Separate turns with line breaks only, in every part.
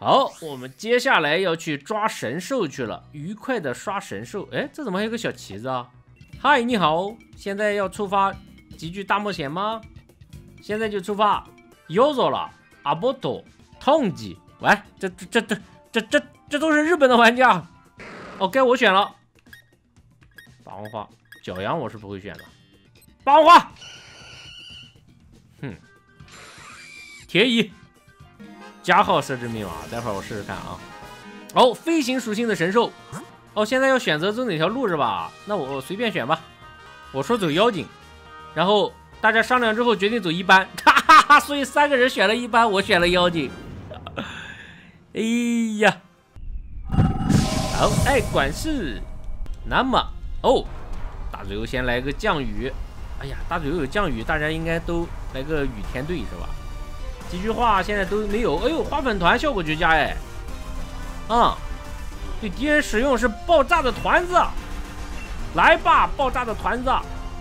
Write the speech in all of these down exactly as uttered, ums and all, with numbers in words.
好，我们接下来要去抓神兽去了，愉快的刷神兽。哎，这怎么还有个小旗子啊？嗨，你好，现在要出发极具大冒险吗？现在就出发。ヨゾラ、阿波多、痛击。喂，这这这这这这这都是日本的玩家。哦，该我选了。霸王花，角羊我是不会选的。霸王花。哼，铁乙。 加号设置密码，待会儿我试试看啊。哦，飞行属性的神兽。哦，现在要选择走哪条路是吧？那我随便选吧。我说走妖精，然后大家商量之后决定走一般，哈哈哈。所以三个人选了一般，我选了妖精。哎呀，好，爱管事。那么，哦，大嘴油先来个降雨。哎呀，大嘴油有降雨，大家应该都来个雨天队是吧？ 几句话现在都没有，哎呦，花粉团效果绝佳哎，啊、嗯，对敌人使用是爆炸的团子，来吧，爆炸的团子，哎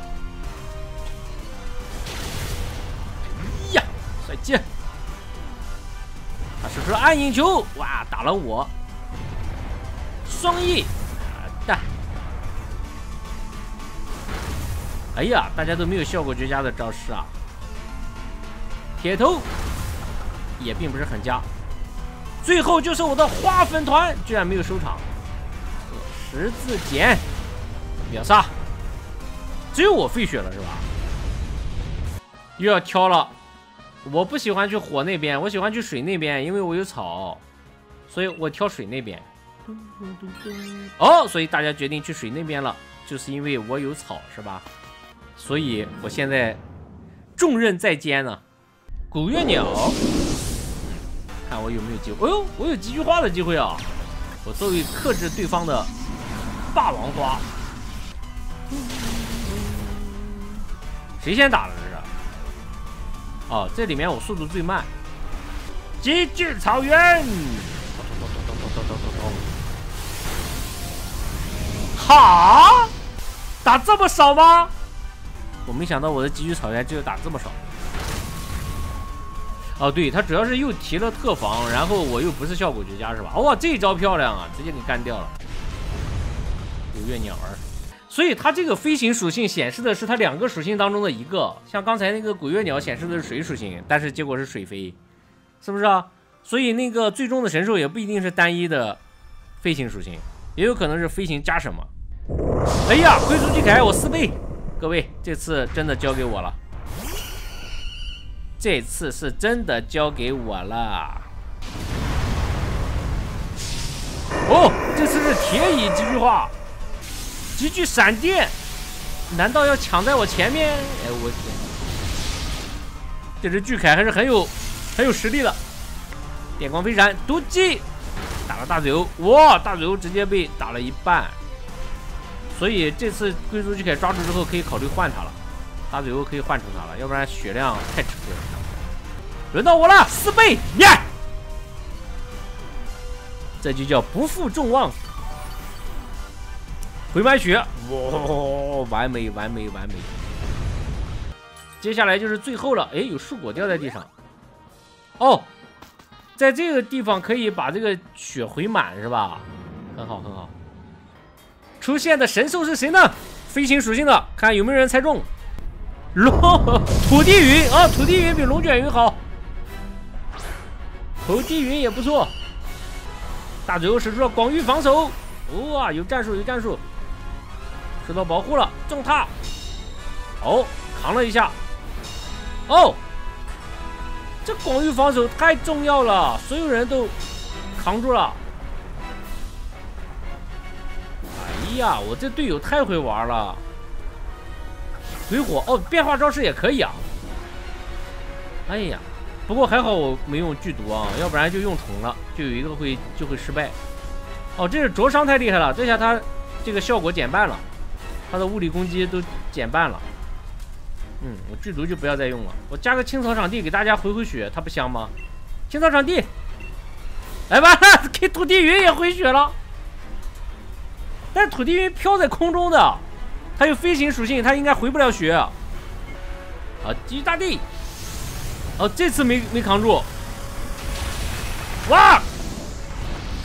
呀，帅气！他使出了暗影球，哇，打了我，双翼，蛋，哎呀，大家都没有效果绝佳的招式啊，铁头。 也并不是很佳，最后就是我的花粉团居然没有收场，十字剪秒杀，只有我废血了是吧？又要挑了，我不喜欢去火那边，我喜欢去水那边，因为我有草，所以我挑水那边。哦，所以大家决定去水那边了，就是因为我有草是吧？所以我现在重任在肩呢。古月鸟。 看我有没有机会？哎呦，我有几句话的机会啊！我作为克制对方的霸王花，谁先打的这是？哦，这里面我速度最慢。极致草原，哈，打这么少吗？我没想到我的极致草原只有打这么少。 哦，对，他主要是又提了特防，然后我又不是效果绝佳是吧？哇，这一招漂亮啊，直接给干掉了。有月鸟儿，所以它这个飞行属性显示的是它两个属性当中的一个，像刚才那个鬼月鸟显示的是水属性，但是结果是水飞，是不是啊？所以那个最终的神兽也不一定是单一的飞行属性，也有可能是飞行加什么。哎呀，龟速巨铠我四倍，各位，这次真的交给我了。 这次是真的交给我了。哦，这次是铁乙极具化，极具闪电，难道要抢在我前面？哎，我天！这只巨铠还是很有很有实力的。电光飞闪，毒击，打了大嘴油，哇，大嘴油直接被打了一半。所以这次龟速巨铠抓住之后，可以考虑换它了。 大嘴油可以换成它了，要不然血量太吃亏了。轮到我了，四倍耶！ Yeah! 这就叫不负众望。回满血，哇，完美，完美，完美。接下来就是最后了，哎，有树果掉在地上。哦，在这个地方可以把这个血回满是吧？很好，很好。出现的神兽是谁呢？飞行属性的，看有没有人猜中。 龙土地云啊，土地云比龙卷云好，土地云也不错。大嘴油使出了广域防守，哇，有战术有战术，受到保护了，重踏，哦，扛了一下，哦，这广域防守太重要了，所有人都扛住了。哎呀，我这队友太会玩了。 鬼火哦，变化招式也可以啊！哎呀，不过还好我没用剧毒啊，要不然就用虫了，就有一个会就会失败。哦，这是灼伤太厉害了，这下他这个效果减半了，他的物理攻击都减半了。嗯，我剧毒就不要再用了，我加个青草场地给大家回回血，它不香吗？青草场地，哎完了，给土地云也回血了，但土地云飘在空中的。 它有飞行属性，它应该回不了血。啊，极大地，哦，这次没没扛住。哇，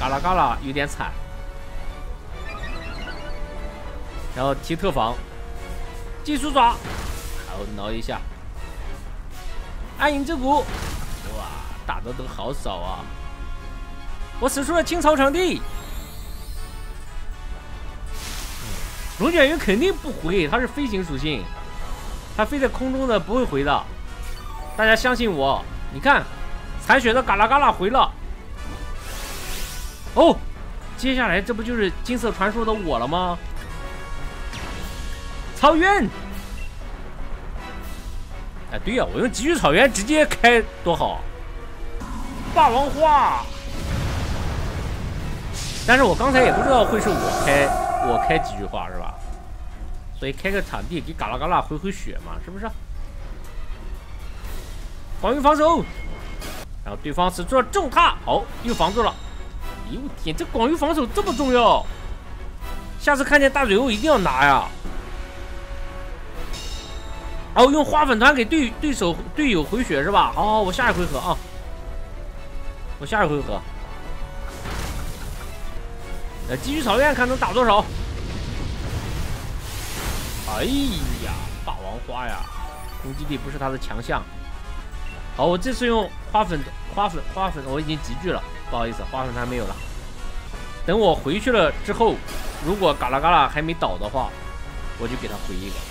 嘎啦嘎啦有点惨。然后提特防，技术爪，然后挠一下，暗影之骨，哇，打的都好少啊！我使出了清草场地。 龙卷云肯定不回，它是飞行属性，它飞在空中的不会回的。大家相信我，你看，残血的嘎啦嘎啦回了。哦，接下来这不就是金色传说的我了吗？草原。哎，对呀、啊，我用极具草原直接开多好。霸王花。但是我刚才也不知道会是我开。 我开几句话是吧？所以开个场地给嘎啦嘎啦回回血嘛，是不是？广域防守，然后对方使出了重踏，好，又防住了。哎呦天，这广域防守这么重要，下次看见大嘴猴一定要拿呀！然后用花粉团给对对手队友回血是吧？好，好，我下一回合啊，我下一回合。 呃，继续草原看能打多少？哎呀，霸王花呀，攻击力不是他的强项。好，我这次用花粉花粉花粉，我已经集聚了，不好意思，花粉团没有了。等我回去了之后，如果嘎啦嘎啦还没倒的话，我就给他回一个。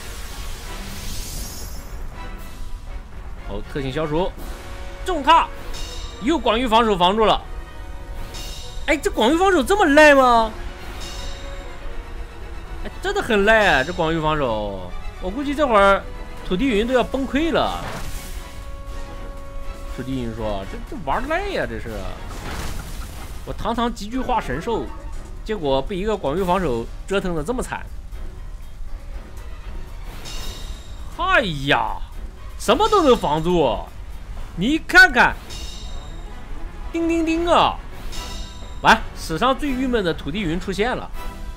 好，特性消除，重踏，又广域防守防住了。 哎，这广域防守这么赖吗？哎，真的很赖啊！这广域防守，我估计这会儿土地云都要崩溃了。土地云说：“这这玩赖呀，这是！我堂堂极具化神兽，结果被一个广域防守折腾的这么惨。哎呀，什么都能防住，你看看，叮叮叮啊！” 完，史上最郁闷的土地云出现了，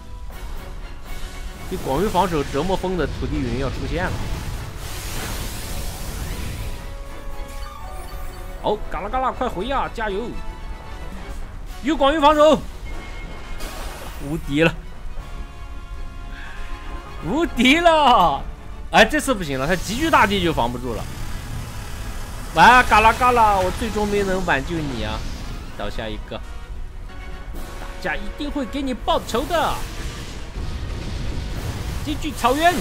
被广域防守折磨疯的土地云要出现了。好，嘎啦嘎啦，快回呀，加油！有广域防守，无敌了，无敌了！哎，这次不行了，他极具大地就防不住了。完，嘎啦嘎啦，我最终没能挽救你啊！倒下一个。 家一定会给你报仇的。极具草原，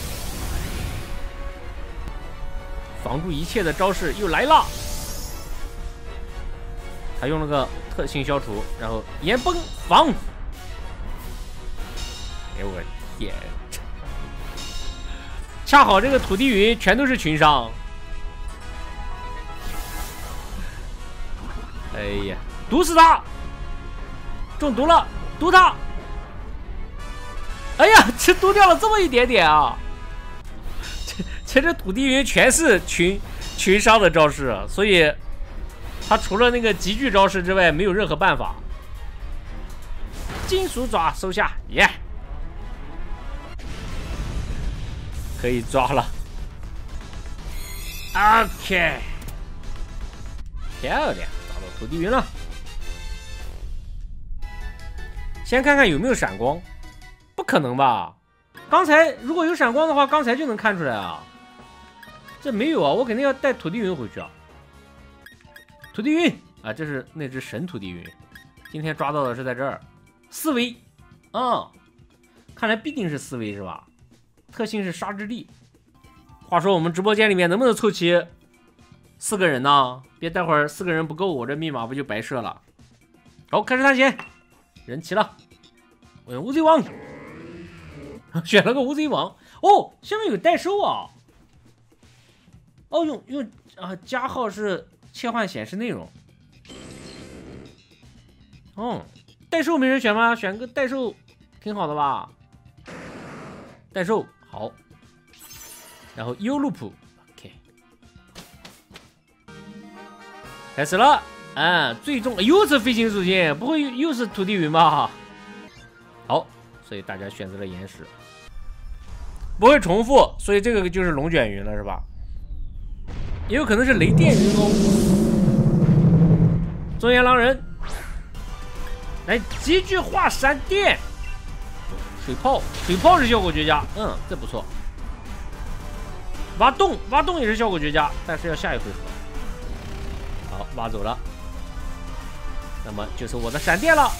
防住一切的招式又来了。他用了个特性消除，然后岩崩防。哎我天！恰好这个土地云全都是群伤。哎呀，毒死他！ 中毒了，毒他！哎呀，这毒掉了这么一点点啊！这这这土地云全是群群伤的招式，所以他除了那个极具招式之外，没有任何办法。金属爪收下，耶、yeah ！可以抓了。OK， 漂亮，找到土地云了。 先看看有没有闪光，不可能吧？刚才如果有闪光的话，刚才就能看出来啊。这没有啊，我肯定要带土地云回去啊。土地云啊，这是那只神土地云，今天抓到的是在这儿，四维啊，看来必定是四维是吧？特性是杀之力。话说我们直播间里面能不能凑齐四个人呢？别待会儿四个人不够，我这密码不就白设了？好，开始探险。 人齐了，我用乌贼王，选了个乌贼王。哦，下面有代收啊。哦，用用啊，加号是切换显示内容。哦，代收没人选吗？选个代收挺好的吧？代收好，然后 U loop OK， 开始了。 啊，最终又是飞行属性，不会又是土地云吧？好，所以大家选择了岩石，不会重复，所以这个就是龙卷云了，是吧？也有可能是雷电云哦。中原狼人， 来急剧化闪电，水炮，水炮是效果绝佳，嗯，这不错。挖洞，挖洞也是效果绝佳，但是要下一回合。好，挖走了，那么就是我的闪电了。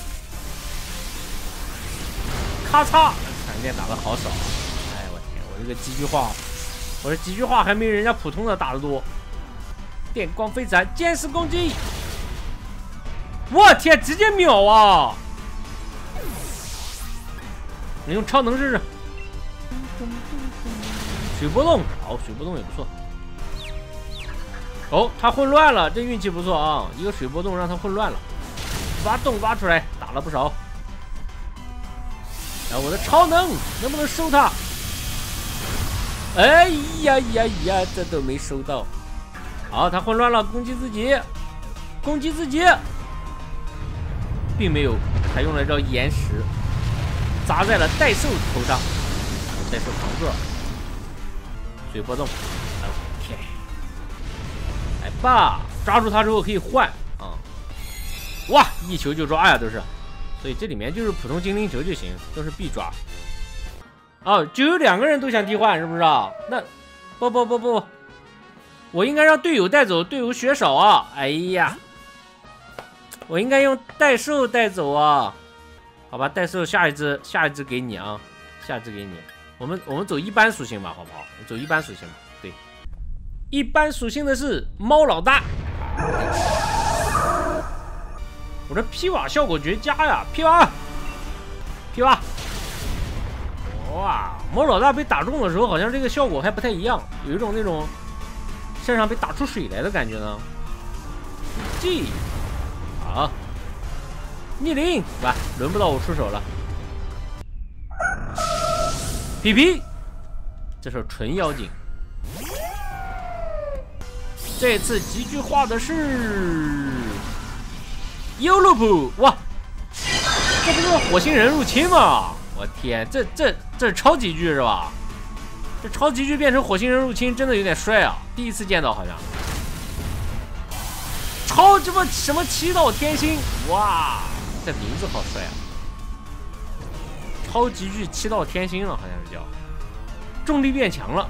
咔嚓，闪电打的好少。哎，我天，我这个急剧化，我这急剧化还没人家普通的打的多。电光飞闪，箭矢攻击。我天，直接秒啊！你用超能试试。水波动，好，水波动也不错。哦，他混乱了，这运气不错啊！一个水波动让他混乱了，挖洞挖出来，打了不少。然后我的超能能不能收他？哎呀呀呀，这都没收到。好，他混乱了，攻击自己，攻击自己。并没有采用了一招岩石，砸在了代兽头上，代兽扛住了，水波动 ，OK， 来吧，抓住它之后可以换啊、嗯，哇，一球就抓呀，都是，所以这里面就是普通精灵球就行，都是必抓。哦，就有两个人都想替换，是不是啊？那不不不不，我应该让队友带走，队友血少啊，哎呀。我应该用代兽带走啊，好吧，代兽下一只，下一只给你啊，下一只给你。我们我们走一般属性吧，好不好？我走一般属性吧。对，一般属性的是猫老大。我这劈瓦效果绝佳呀，劈瓦，劈瓦。哇，猫老大被打中的时候，好像这个效果还不太一样，有一种那种身上被打出水来的感觉呢。G。好，逆鳞，吧，轮不到我出手了。皮皮，这是纯妖精。这次急剧化的是优乐普，哇，这不是火星人入侵吗？我天，这这这超级剧是吧？这超级剧变成火星人入侵，真的有点帅啊！第一次见到，好像。超这么什么祈祷天星，哇，这名字好帅啊！超级巨祈祷天星了，好像是叫，重力变强了。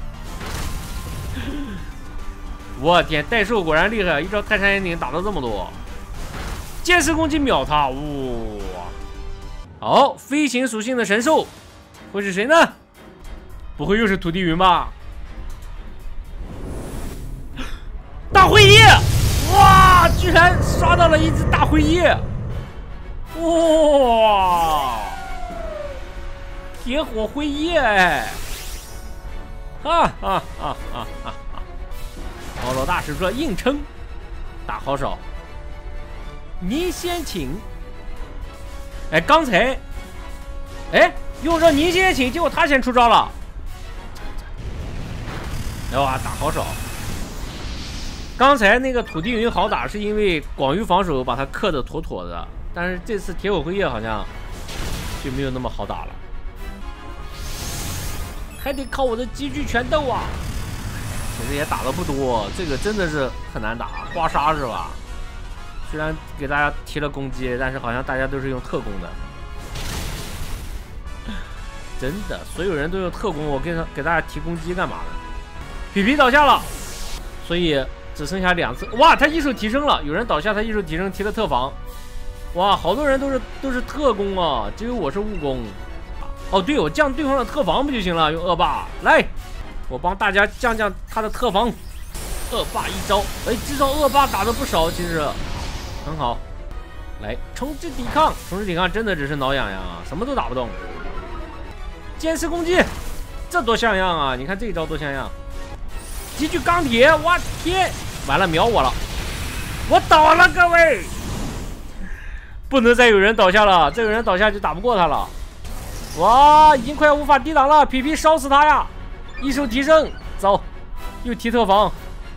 我天，代兽果然厉害，一招泰山岩顶打到这么多，箭矢攻击秒他，哇！好，飞行属性的神兽会是谁呢？不会又是土地云吧？大灰叶！哇！居然刷到了一只大灰叶！哇！铁火灰叶哎！哈哈哈哈哈！猫老大使出了硬撑，打好少。您先请。哎，刚才，哎，用着您先请，结果他先出招了。哇，打好少。刚才那个土地云好打，是因为广域防守把它克得妥妥的，但是这次铁火灰叶好像就没有那么好打了，还得靠我的极具拳斗啊！其实也打的不多，这个真的是很难打，刮痧是吧？虽然给大家提了攻击，但是好像大家都是用特攻的，真的，所有人都用特攻，我给他给大家提攻击干嘛呢？皮皮倒下了，所以。只剩下两次，哇！他一手提升了，有人倒下，他一手提升提了特防，哇！好多人都是都是特攻啊，只有我是误攻。哦，对，我降对方的特防不就行了？用恶霸来，我帮大家降降他的特防。恶霸一招，哎，这招恶霸打的不少，其实很好。来，重置抵抗，重置抵抗真的只是挠痒痒啊，什么都打不动。剑士攻击，这多像样啊！你看这一招多像样。极具钢铁，我天！完了，秒我了，我倒了，各位，不能再有人倒下了，这个人倒下就打不过他了。哇，已经快无法抵挡了，皮皮烧死他呀！一手提升，走，又提特防，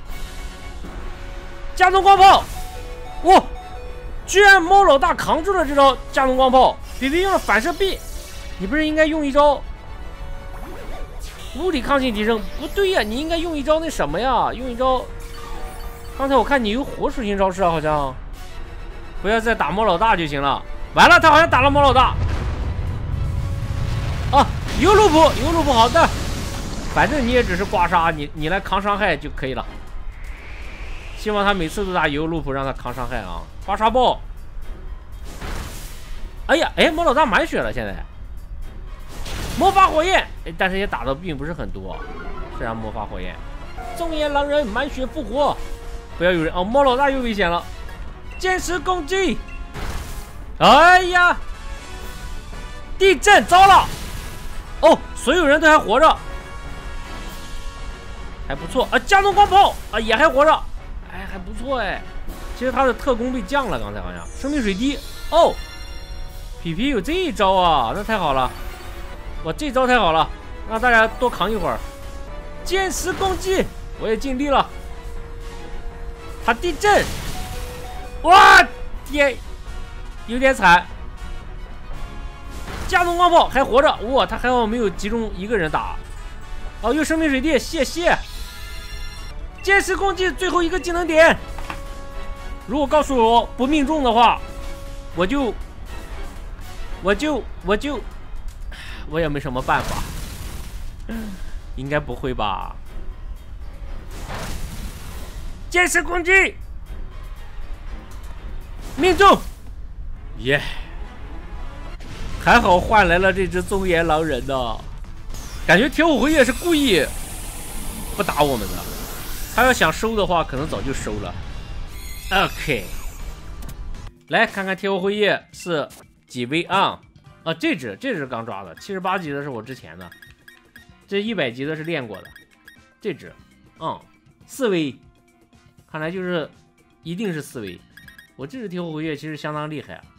加农光炮，哇、哦！居然猫老大扛住了这招加农光炮，皮皮用了反射臂，你不是应该用一招？物理抗性提升不对呀、啊，你应该用一招那什么呀？用一招，刚才我看你有火属性招式啊，好像不要再打猫老大就行了。 完了，他好像打了猫老大。啊，有路普，有路普，好的。反正你也只是刮痧，你你来扛伤害就可以了。希望他每次都打油路普，让他扛伤害啊！刮痧爆。哎呀，哎，猫老大满血了，现在。魔法火焰，哎，但是也打的并不是很多。虽然魔法火焰，纵眼狼人满血复活。不要有人哦，猫老大又危险了。剑石攻击。哎呀！地震，糟了！哦，所有人都还活着，还不错啊！加农光炮啊，也还活着，哎，还不错哎。其实他的特工被降了，刚才好像生命水滴哦。皮皮有这一招啊，那太好了！哇，这招太好了，让大家多扛一会儿。剑石攻击，我也尽力了。他地震，哇天！有点惨，加农光炮还活着，哇，他还好没有集中一个人打。哦，有生命水滴，谢谢。剑石攻击最后一个技能点，如果告诉我不命中的话，我就我就我就我也没什么办法，应该不会吧？剑石攻击，命中。耶、yeah ！还好换来了这只棕岩狼人呢，感觉铁虎回夜是故意不打我们的，他要想收的话，可能早就收了。OK， 来看看铁虎回夜是几 V 啊？啊，这只这只刚抓的，七十八级的是我之前的，这一百级的是练过的，这只，嗯，四 V， 看来就是一定是四 V。我这只铁虎回夜其实相当厉害啊。